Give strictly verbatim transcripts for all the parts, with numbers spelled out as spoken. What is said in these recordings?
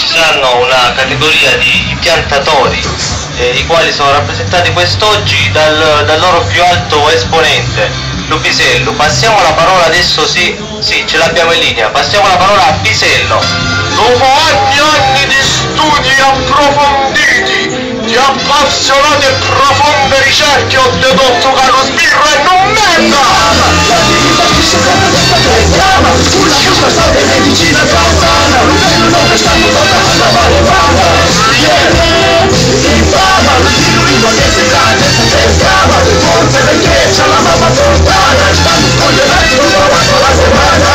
saranno una categoria di piantatori, eh, i quali sono rappresentati quest'oggi dal, dal loro più alto esponente, Lupisello. Passiamo la parola adesso, sì, sì, ce l'abbiamo in linea, passiamo la parola a Pisello. Dopo anni e anni di studi approfonditi, di appassionate e profonde ricerche, ho dedotto che lo sbirro è non merda! Una giusta sta di medicina causana, non lo stanno tornando a fare vana. Infama, lo sbirro in qualsiasi grande, se scava, forse perché c'è la mamma fontana, stanno scoglionati con la settimana.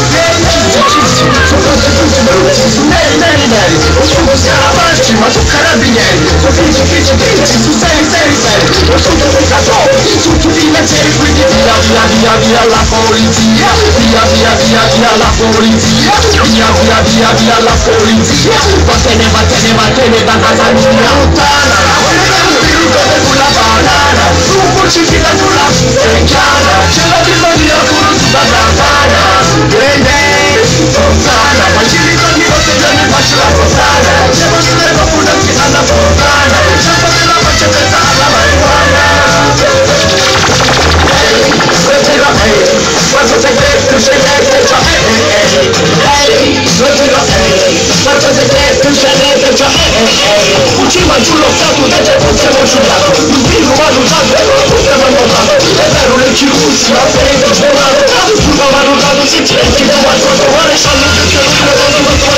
Neri, neri, neri, non sono scaramanci, ma sono carabinieri. Fici, fici, fici, su seri, seri, seri. Non sono dei casoni, sono tutti leggeri, quindi via, via, via, via la polizia. Via, via, via, via la polizia. Via, via, via, via la polizia. Vattene, vattene, vattene da casa mia. Lontana, dove sulla banana. Un fucile sulla secchiana. C'è la bisogna pure sulla katana. Grande, fontana, ma ci ritorni quante giorni faccio la fontana. Devo stare dopo una fila alla fontana. Sciampa che la faccio senza alla marijuana. Ehi, sentilo, ehi, quanto segreto c'è dentro, ehi, ehi, ehi, sentilo, ehi, quanto segreto c'è dentro, ehi, ehi, ucciva giù lo stato, invece non siamo giurato, un figlio va usato e non possiamo annullato, è vero le circuiti, ma per il suonato, scusa ma non dato, si tiene, che non va a trovare, sanno che c'è un